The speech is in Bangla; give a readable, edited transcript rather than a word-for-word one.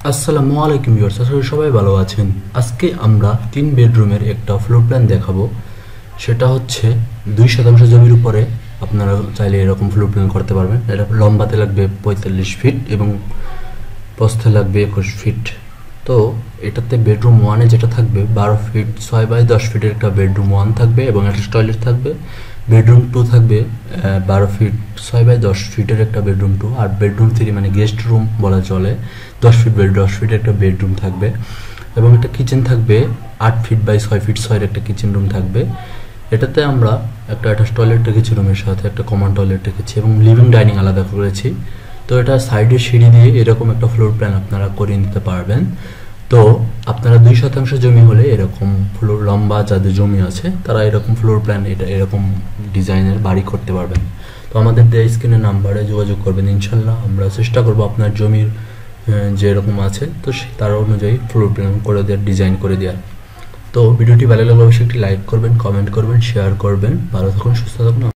আসসালামু আলাইকুম ভিউয়ার্স, আশা করি সবাই ভালো আছেন। আজকে আমরা 3 বেডরুমের একটা ফ্লোর প্ল্যান দেখাবো। সেটা হচ্ছে 2% জমির উপরে আপনারা চাইলে এরকম ফ্লোর প্ল্যান করতে পারবেন। এটা লম্বাতে লাগবে 45 ফিট এবং প্রস্থে লাগবে 21 ফিট। তো এটাতে বেডরুম 1-এ যেটা থাকবে 12 ফিট 6x10 ফিটের একটা বেডরুম 1 থাকবে এবং একটা টয়লেট থাকবে। বেডরুম 2 থাকবে 12 ফিট 6x10 ফিটের একটা বেডরুম 2, আর বেডরুম 3 মানে গেস্ট রুম বলা চলে, 10 ফিটের একটা বেডরুম থাকবে এবং একটা কিচেন থাকবে 8 ফিট বাই 6 ফিট 6 এর একটা কিচেন রুম থাকবে। এটাতে আমরা একটা অ্যাটাচ টয়লেট রেখেছি, রুমের সাথে একটা কমন টয়লেট রেখেছি এবং লিভিং ডাইনিং আলাদা করেছি। তো এটা সাইডে সিঁড়ি দিয়ে এরকম একটা ফ্লোর প্ল্যান আপনারা করে নিতে পারবেন। তো আপনারা 2% জমি হলে এরকম ফ্লোর লম্বা যাদের জমি আছে তারা এরকম ফ্লোর প্ল্যান এটা এরকম ডিজাইনের বাড়ি করতে পারবেন। তো আমাদের দেওয়া স্ক্রিনের নাম্বারে যোগাযোগ করবেন, ইনশাল্লাহ আমরা চেষ্টা করব আপনার জমির যেরকম আছে তো তার অনুযায়ী ফ্লোর প্ল্যান করে দেওয়ার, ডিজাইন করে দেওয়ার। তো ভিডিওটি ভালো লাগলে অবশ্যই একটি লাইক করবেন, কমেন্ট করবেন, শেয়ার করবেন। ভালো থাকুন, সুস্থ থাকুন।